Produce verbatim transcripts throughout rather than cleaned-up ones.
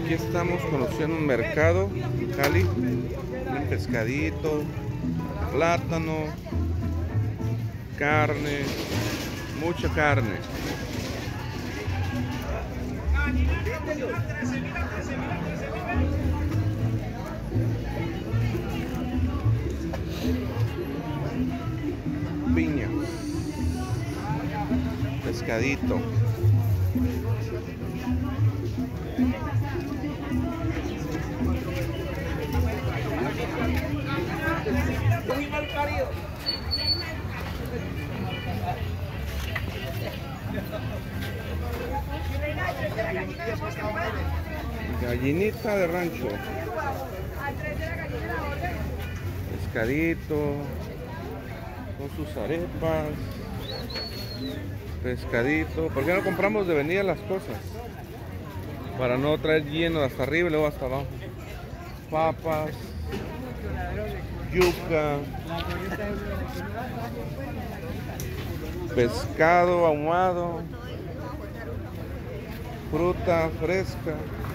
Aquí estamos conociendo un mercado en Cali, un pescadito, plátano, carne, mucha carne. Piña, pescadito. Gallinita de rancho, pescadito con sus arepas, pescadito. ¿Por qué no compramos de venida las cosas? Para no traer lleno hasta arriba y luego hasta abajo. Papas, yuca, pescado ahumado, fruta fresca.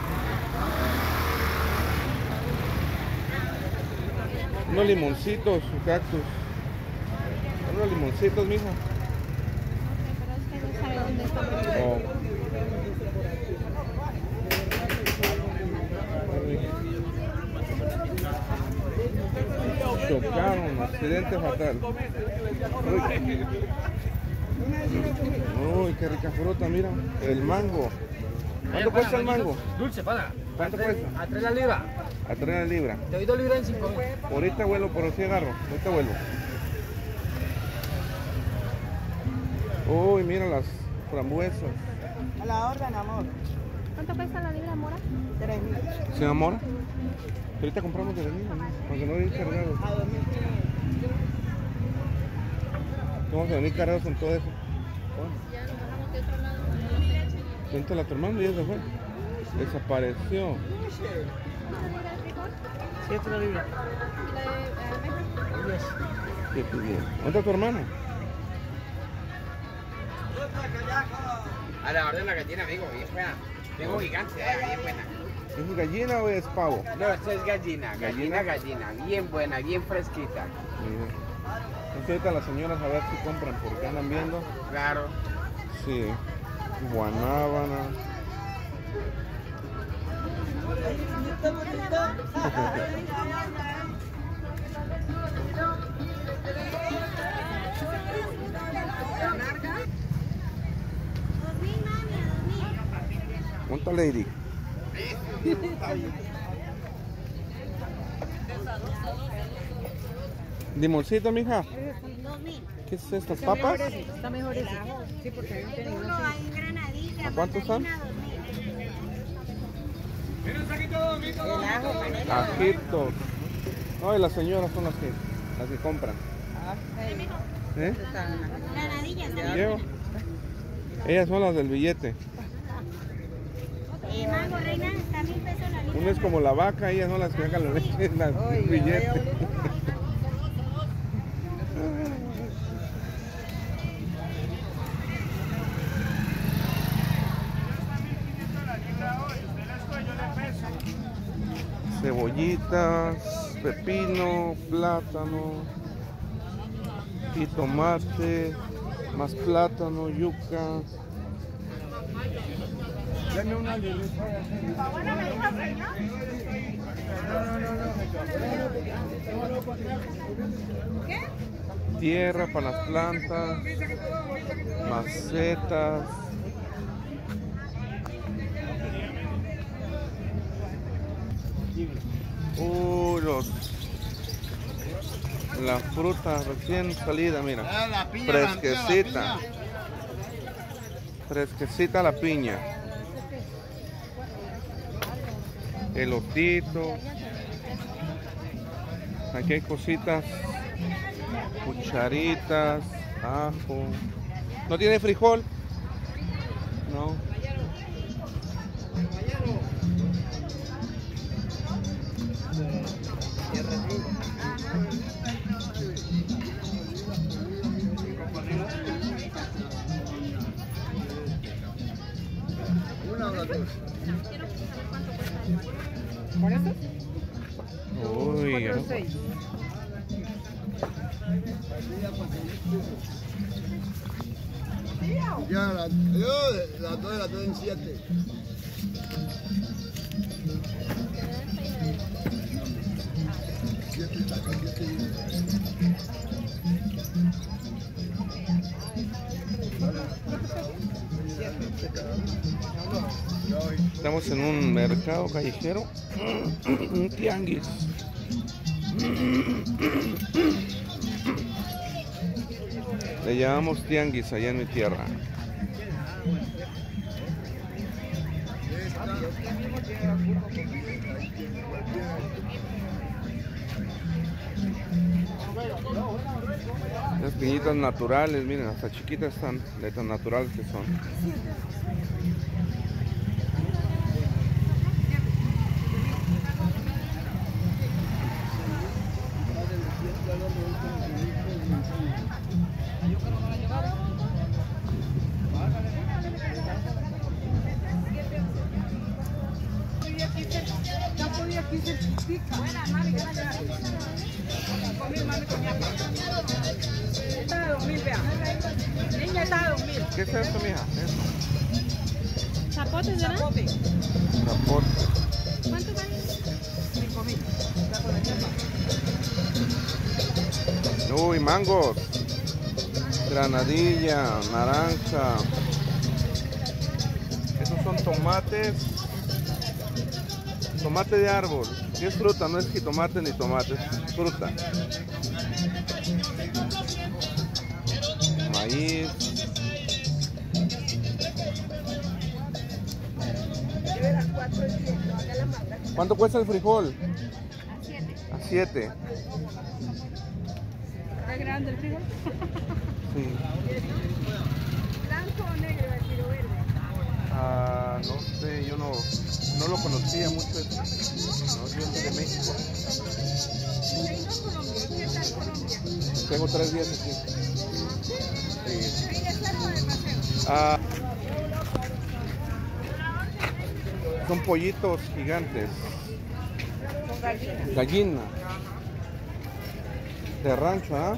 Unos limoncitos, cactus. Unos limoncitos, mija. Oh. Chocaron, accidente fatal. Uy. Uy, qué rica fruta, mira. El mango. ¿Cuánto cuesta el mango? Dulce, pana. ¿Cuánto cuesta? A tres la libra. A tres la libra. Te doy dos libras en cinco mil. Ahorita vuelo por el cigarro. Ahorita vuelo. Uy, mira las frambuesas. A la orden, amor. ¿Cuánto cuesta la libra mora? Tres mil. ¿Se enamora? Ahorita compramos de venida, ¿no? Porque no vienen cargados. A dos mil quinientos. Vamos a venir cargados con todo eso. Ya nos bajamos de otro lado. Cuéntale a tu hermano y ya se fue. Desapareció. Siete la libra. ¿Y la de almeja? Qué bien. ¿Dónde está tu hermano? A la orden la gallina, amigo, bien buena. Tengo gigante, eh, bien buena. ¿Es gallina o es pavo? No, esto es gallina, ¿Gallina? gallina, gallina, bien buena, bien fresquita. Mira. Entonces ahorita las señoras a ver si compran porque andan viendo. Claro. Sí. Guanábana. ¿Cuánto, lady? Limoncito, mija. ¿Qué es esto? ¿Papas? Está mejor ese. Sí, porque no tiene uno. ¿A cuánto están? Ajitos. No, y las señoras son las que, las que compran. ¿Eh? ¿Llevo? Ellas son las del billete. Una es como la vaca, ellas son las que sacan la leche en el billete. Cebollitas, pepino, plátano y tomate, más plátano, yuca. Dame una libreta. Tierra para las plantas, macetas. Uh, los, la fruta recién salida, mira, fresquecita, fresquecita la piña, elotito, aquí hay cositas, cucharitas, ajo. ¿No tiene frijol? No. ¿Por eso? Uy, cuatro, ¿no? seis. Ya, la, yo, las dos, las dos en siete. Siete, taca, siete. Estamos en un mercado callejero, un tianguis. Le llamamos tianguis allá en mi tierra. Las piñitas naturales, miren, hasta chiquitas están, de tan naturales que son. ¿Qué es esto, mija? Esto. ¿Zapotes, verdad? Zapote. ¿Cuánto vale? cinco mil. Uy, mangos. Granadilla, naranja. Esos son tomates. Tomate de árbol. ¿Qué es fruta? No es jitomate ni tomate, es fruta. Maíz. ¿Cuánto cuesta el frijol? A siete. ¿Está grande el frijol? Sí. ¿Blanco o negro el tiro verde? Ah, no sé, yo no, no lo conocía mucho. No, yo soy de México. ¿Qué tal Colombia? Tengo tres días aquí. Sí. ¿Ahí de cerca o de paseo? Ah, son pollitos gigantes. Con gallinas. Gallina. De rancho, ¿ah?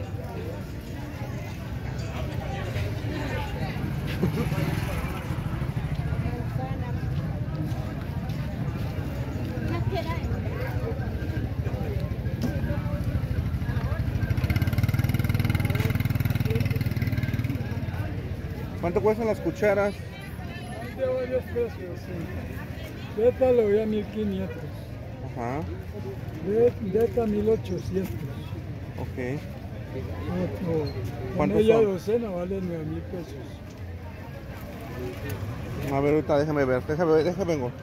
¿Cuánto cuestan las cucharas? Hay de varios precios, sí. De esta lo voy a mil quinientos. Ajá, De, de esta mil ochocientos. ok. Otro, con ¿Cuántos media son? docena vale nueve mil pesos. A ver, ahorita déjame ver, déjame ver, déjame vengo.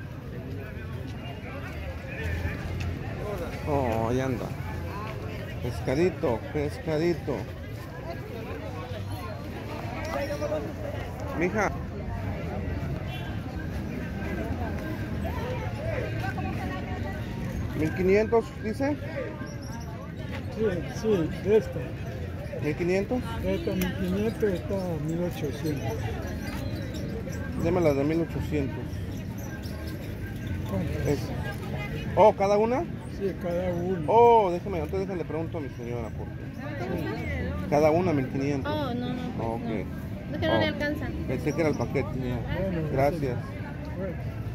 Oh, ahí anda. Pescadito, pescadito. Mija. ¿mil quinientos dice? Sí, sí, de esta. ¿mil quinientos? De esta mil quinientos, esta mil ochocientos. Deme las de mil ochocientos. ¿Cuántas? Es- Oh, ¿cada una? Sí, cada uno. Oh, déjame, entonces déjale pregunto a mi señora porque cada una mil quinientos. Oh, no, no. Ok. No, es que no le Oh. alcanza. Pensé que era el paquete. Bueno, Gracias. Bueno.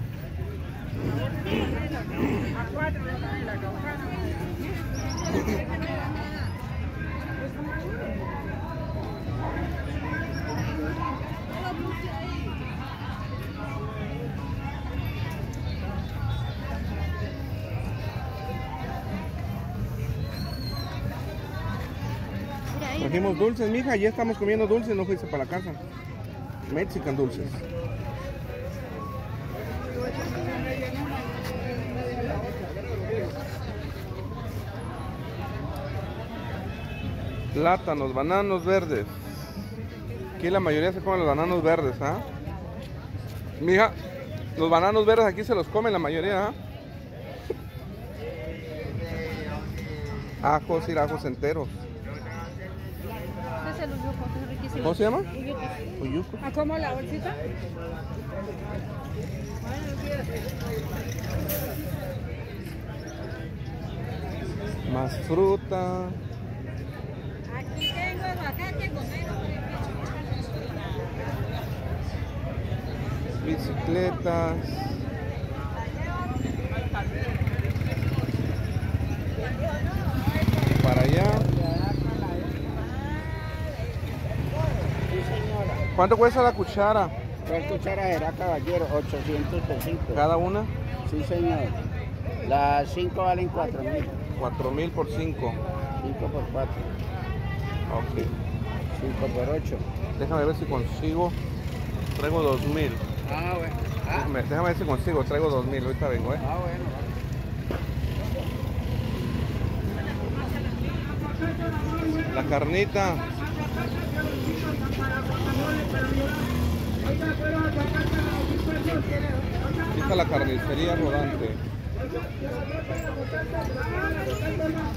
Mira, ahí. Trajimos dulces, mija, ya estamos comiendo dulces, no fuiste para la casa. Mexican dulces. Plátanos, bananos verdes. Aquí la mayoría se comen los bananos verdes, ¿ah? Mija, los bananos verdes aquí se los comen la mayoría, ¿ah? Ajos y ajos enteros. Ese es el uyuco, que es riquísimo. ¿Cómo se llama? Uyuco. Uyuco. ¿A cómo la bolsita? Más fruta. Aquí tengo aguacate con Bicicletas. Para allá. Sí, señora. ¿Cuánto cuesta la cuchara? ¿Cuál cuchara será, caballero? ochocientos pesitos. ¿Cada una? Sí, señor. Las cinco valen cuatro mil. cuatro mil por cinco. cinco por cuatro. Ok. cinco por ocho. Déjame ver si consigo. Traigo dos mil. Ah, bueno. Ah, Déjame, déjame ver si consigo. Traigo dos mil. Ahorita vengo, ¿eh? ah bueno. La carnita. Aquí está la carnicería rodante.